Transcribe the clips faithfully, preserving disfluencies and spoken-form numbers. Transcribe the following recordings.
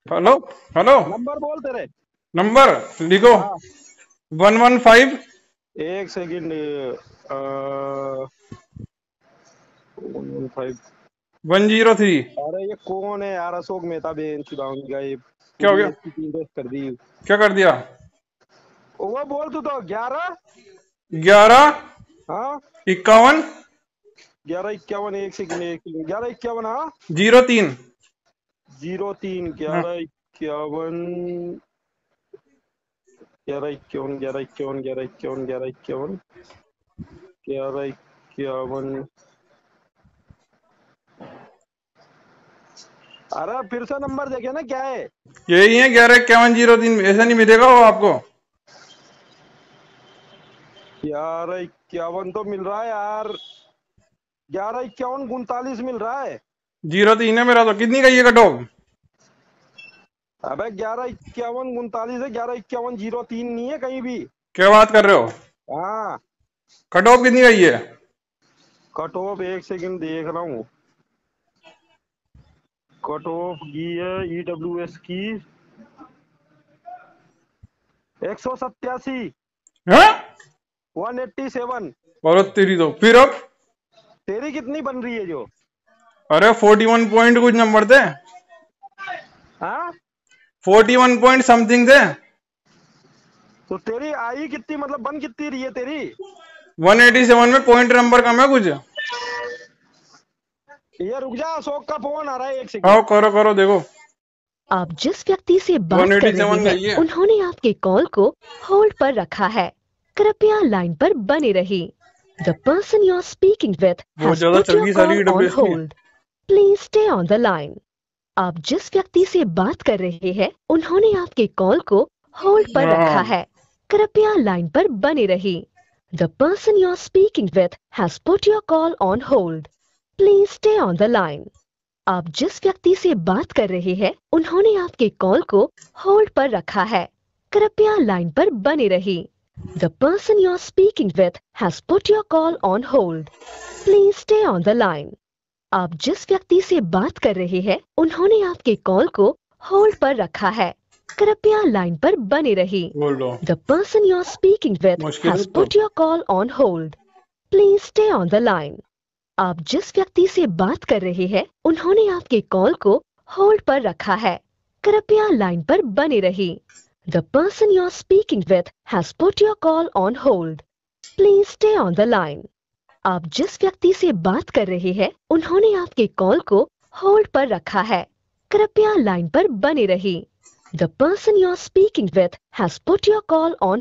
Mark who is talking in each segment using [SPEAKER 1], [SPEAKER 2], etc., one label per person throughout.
[SPEAKER 1] Hello hello.
[SPEAKER 2] Number बोल तेरे।
[SPEAKER 1] नंबर लिखो।
[SPEAKER 2] हाँ।
[SPEAKER 1] One one five.
[SPEAKER 2] एक second. One five.
[SPEAKER 1] One zero three.
[SPEAKER 2] अरे ये कौन है यार? अशोक मेहता बेन चुदाऊंगी का ये
[SPEAKER 1] क्या हो
[SPEAKER 2] पूरी
[SPEAKER 1] गया?
[SPEAKER 2] एसपी टीम टेस्ट कर दी।
[SPEAKER 1] क्या कर दिया?
[SPEAKER 2] वो बोल तू तो ग्यारह।
[SPEAKER 1] ग्यारह
[SPEAKER 2] हाँ
[SPEAKER 1] इक्यावन
[SPEAKER 2] ग्यारह इक्यावन। एक सेकंड एक सेकंड ग्यारह इक्यावन। हाँ
[SPEAKER 1] जीरो तीन।
[SPEAKER 2] जीरो तीन
[SPEAKER 1] हाँ।
[SPEAKER 2] ग्यारह इक्यावन। ग्यारह इक्यावन ग्यारह इक्यावन ग्यारह इक्यावन ग्यारह इक्यावन ग्यारह इक्यावन। अरे फिर से नंबर देखे ना क्या है?
[SPEAKER 1] यही है ग्यारह इक्यावन जीरो तीन। ऐसा नहीं मिलेगा वो आपको।
[SPEAKER 2] ग्यारह इक्यावन तो मिल रहा है यार। ग्यारह इक्यावन उनतालीस मिल रहा है।
[SPEAKER 1] जीरो तीन है मेरा तो। कितनी का ये कट ऑफ?
[SPEAKER 2] अबे ग्यारह इक्यावन उनतालीस है। ग्यारह इक्यावन जीरो तीन नहीं है कहीं भी।
[SPEAKER 1] क्या बात कर रहे हो?
[SPEAKER 2] हाँ
[SPEAKER 1] कट ऑफ कितनी का ये है?
[SPEAKER 2] कट ऑफ एक सेकंड देख रहा हूँ। कट ऑफ की है ईडब्ल्यू एस की एक सौ सत्तासी।
[SPEAKER 1] हाँ?
[SPEAKER 2] One eighty seven.
[SPEAKER 1] और तेरी तो फिर अब।
[SPEAKER 2] तेरी कितनी बन रही है जो?
[SPEAKER 1] अरे फोर्टी वन पॉइंट कुछ नंबर थे।
[SPEAKER 2] हाँ
[SPEAKER 1] फोर्टी वन पॉइंट समथिंग थे।
[SPEAKER 2] तो तेरी आई कितनी, मतलब बन कितनी रही है तेरी?
[SPEAKER 1] वन एटी सेवन में पॉइंट नंबर कम है कुछ।
[SPEAKER 2] ये रुक जा, अशोक का फोन आ रहा है, एक
[SPEAKER 1] हाँ
[SPEAKER 2] सेकंड।
[SPEAKER 1] करो करो देखो।
[SPEAKER 3] आप जिस व्यक्ति से बात कर रहे हैं उन्होंने आपके कॉल को होल्ड पर रखा है। कृपया लाइन पर बने रहिए। The person you are speaking with
[SPEAKER 1] बहुत
[SPEAKER 3] हैज
[SPEAKER 1] ज्यादा
[SPEAKER 3] पुट
[SPEAKER 1] चल
[SPEAKER 3] योर
[SPEAKER 1] गई सारी
[SPEAKER 3] कॉल ऑन
[SPEAKER 1] डब्ल्यू एस की।
[SPEAKER 3] Hold. Please stay on the line. आप जिस व्यक्ति से बात कर रहे हैं उन्होंने आपके कॉल को होल्ड पर रखा है। कृपया लाइन पर बने रहिए। The person you are speaking with has put your call on hold. Please stay on the line. आप जिस व्यक्ति से बात कर रहे हैं उन्होंने आपके कॉल को होल्ड पर रखा है। कृपया लाइन पर बने रहिए। The person you are speaking with has put your call on hold. Please stay on the line. आप जिस व्यक्ति से बात कर रहे हैं उन्होंने आपके कॉल को होल्ड पर रखा है। कृपया लाइन पर बने रहिए। The person you are speaking with has put your call on hold. Please stay on the line. आप जिस व्यक्ति से बात कर रहे हैं उन्होंने आपके कॉल को होल्ड पर रखा है। कृपया लाइन पर बने रहिए। The person you are speaking with has put your call on hold. Please stay on the line. आप जिस व्यक्ति से बात कर रहे हैं उन्होंने आपके कॉल को होल्ड पर रखा है। कृपया लाइन पर बने रहिए। The person you are speaking with has put your call on.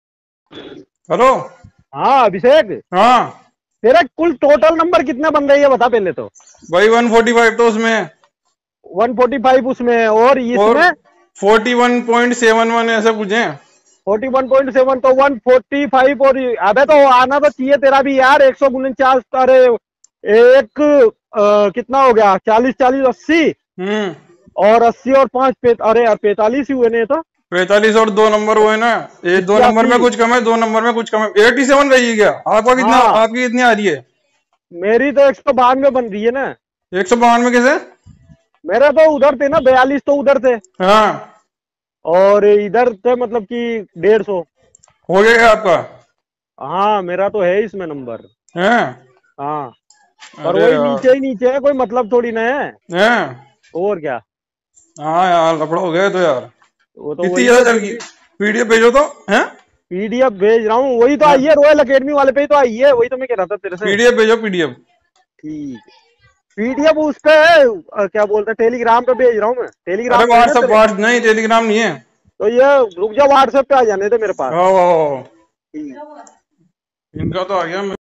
[SPEAKER 1] Hello.
[SPEAKER 2] हाँ अभिषेक।
[SPEAKER 1] हाँ
[SPEAKER 2] तेरा कुल टोटल नंबर कितना बन रही है बता पहले तो।
[SPEAKER 1] भाई वन फोर्टी फाइव तो उसमें।
[SPEAKER 2] वन फोर्टी फाइव उसमें और इसमें
[SPEAKER 1] forty one point seven one ऐसे पूछे।
[SPEAKER 2] फोर्टी वन पॉइंट सेवन तो वन फोर्टी फाइव। और अबे तो आना तो चाहिए तेरा भी यार। एक सौ उनचास। अरे एक आ, कितना हो गया? चालीस चालीस अस्सी।
[SPEAKER 1] हम्म
[SPEAKER 2] और अस्सी और पांच पे, अरे यार पैतालीस ही हुए नहीं तो।
[SPEAKER 1] पैतालीस और दो नंबर हुए ना। ये दो नंबर में कुछ कम है, दो नंबर में कुछ कम है। एटी सेवन गई क्या? आपका कितना?
[SPEAKER 2] हाँ।
[SPEAKER 1] आपकी कितनी आ रही है?
[SPEAKER 2] मेरी तो एक सौ बानवे बन रही है ना।
[SPEAKER 1] एक सौ बानवे कैसे?
[SPEAKER 2] मेरा तो उधर थे ना, बयालीस तो उधर थे
[SPEAKER 1] हाँ
[SPEAKER 2] और इधर थे मतलब कि डेढ़ सौ
[SPEAKER 1] हो गया क्या आपका?
[SPEAKER 2] हाँ मेरा तो है इसमें नंबर।
[SPEAKER 1] है?
[SPEAKER 2] हाँ पर वही नीचे ही नीचे है, कोई मतलब थोड़ी ना है।
[SPEAKER 1] हैं?
[SPEAKER 2] और क्या।
[SPEAKER 1] हाँ यार लफड़ा हो गया तो यार।
[SPEAKER 2] वो तो
[SPEAKER 1] कितनी ज्यादा चल गई। पीडीएफ भेजो तो। हैं?
[SPEAKER 2] पीडीएफ भेज रहा हूँ। वही तो आई है, रॉयल अकेडमी वाले पे ही तो आई है। वही तो मैं कह रहा था तेरे से।
[SPEAKER 1] पीडीएफ भेजो पीडीएफ।
[SPEAKER 2] ठीक है। पीडीएफ उस पे है, क्या बोलते हैं, टेलीग्राम पे भेज रहा हूँ मैं। टेलीग्राम
[SPEAKER 1] अरे व्हाट्सएप व्हाट्सएप नहीं, टेलीग्राम नहीं है।
[SPEAKER 2] तो ये रुक जा, व्हाट्सएप पे आ जाने थे मेरे पास।
[SPEAKER 1] इनका तो आ गया।